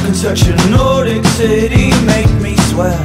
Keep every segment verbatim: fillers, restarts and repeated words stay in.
Stuck in such a Nordic city, make me sweat.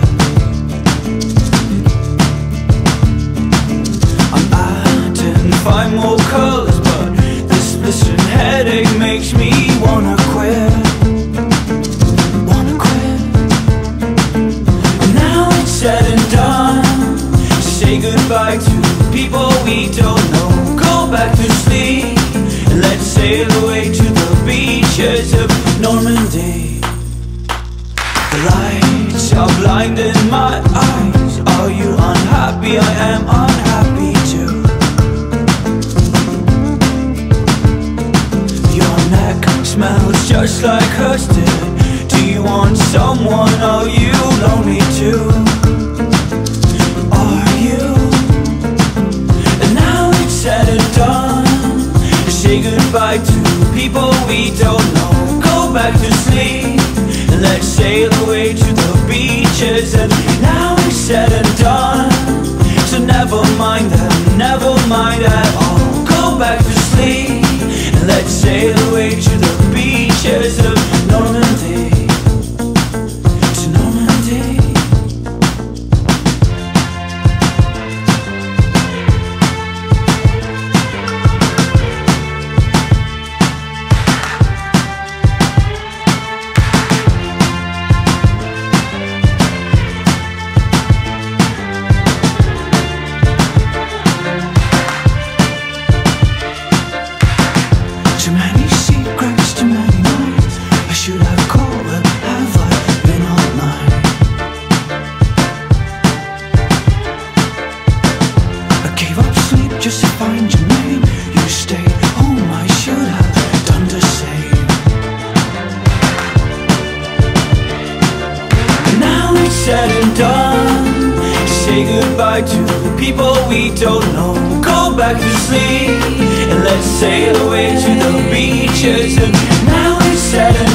I'm adding five more colors, but this blistering headache makes me wanna quit. Wanna quit. And now it's said and done, say goodbye to people we don't know. Go back to sleep and let's sail away to the beaches of Normandy. The lights are blinding my eyes. Are you unhappy? I am unhappy too. Your neck smells just like hers did. Do you want someone? Are you lonely too? Are you? And now it's said and done, say goodbye to people we don't know. Go back to sleep and let's sail away to the beaches. And now it's said and done, so never mind them, never mind at all. Go back to sleep and let's sail away to the beaches of Normandy. To Normandy. Too many secrets, too many nights. I should have called, but have I been all night? I gave up sleep just to find your name. You stayed home, I should have done the same. And now it's said and done, say goodbye to the people we don't know. Go back to sleep and let's sail away to the beaches. And now it's said and